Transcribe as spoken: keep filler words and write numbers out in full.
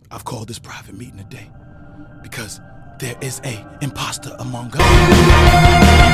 I've called this private meeting today because there is a imposter among us.